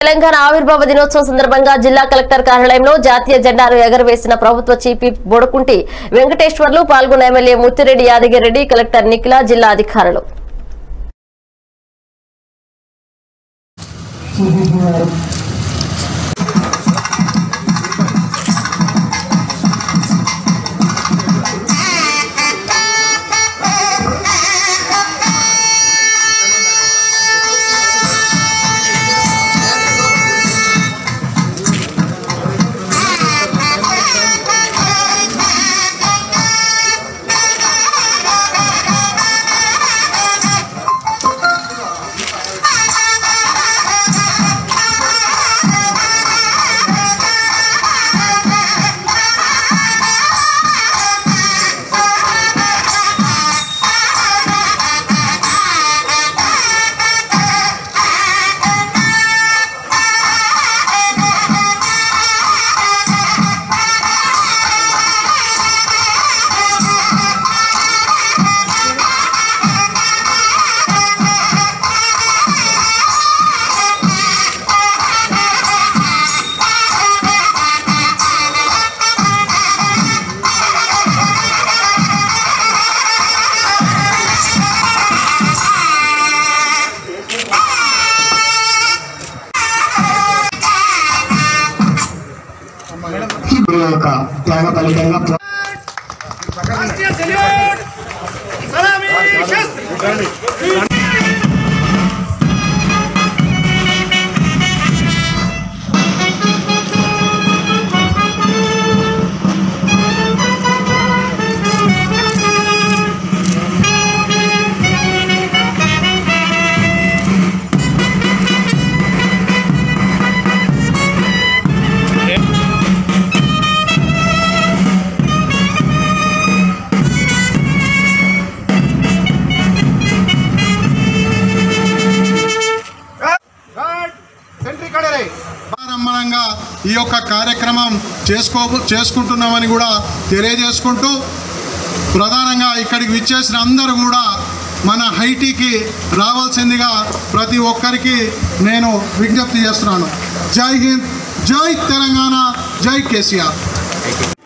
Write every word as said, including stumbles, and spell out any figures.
తెలంగాణ ఆవిర్భావ దినోత్సవం సందర్భంగా జిల్లా కలెక్టర్ కార్యాలయంలో జాతీయ జెండాను ఎగరవేసిన ప్రభుత్వ చీఫ్ విప్ బొడకుంటి వెంకటేశ్వర్లు పాల్గొన్న ఎమ్మెల్యే ముత్తిరెడ్డి యాదగిరెడ్డి, కలెక్టర్ నిఖిల, జిల్లా అధికారులు. त्याग फलिతంగా ఈ యొక్క కార్యక్రమం చేసుకో చేసుకుంటున్నామని కూడా తెలియజేసుకుంటూ ప్రధానంగా ఇక్కడికి విచ్చేసిన అందరూ కూడా మన హైటీకి రావాల్సిందిగా ప్రతి ఒక్కరికి నేను విజ్ఞప్తి చేస్తున్నాను. జై హింద్, జై తెలంగాణ, జై కేసీఆర్.